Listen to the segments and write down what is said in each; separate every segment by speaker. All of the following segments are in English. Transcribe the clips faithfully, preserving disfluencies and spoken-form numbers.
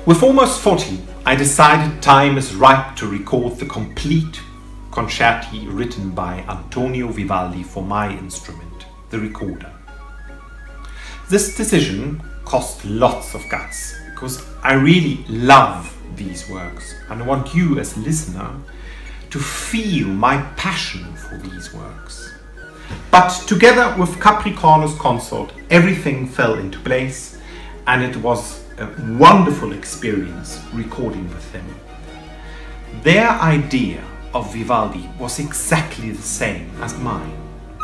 Speaker 1: With almost forty, I decided time is ripe to record the complete concerti written by Antonio Vivaldi for my instrument, the recorder. This decision cost lots of guts, because I really love these works and I want you as a listener to feel my passion for these works. But together with Capricornus Consort, everything fell into place and it was a wonderful experience recording with them. Their idea of Vivaldi was exactly the same as mine.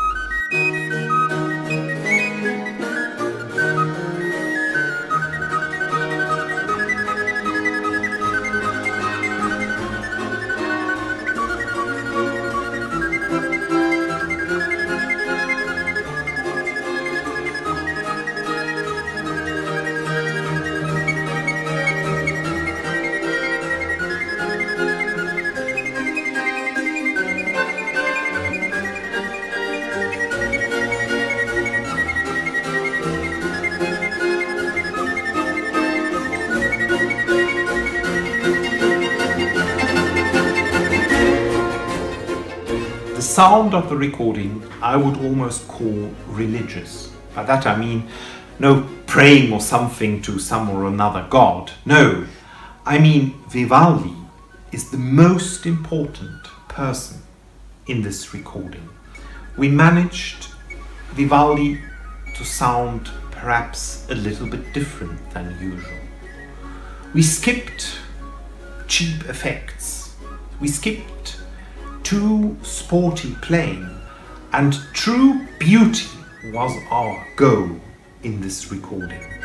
Speaker 1: The sound of the recording I would almost call religious. By that I mean no praying or something to some or another god. No, I mean Vivaldi is the most important person in this recording. We managed Vivaldi to sound perhaps a little bit different than usual. We skipped cheap effects. We skipped too sporty playing, and true beauty was our goal in this recording.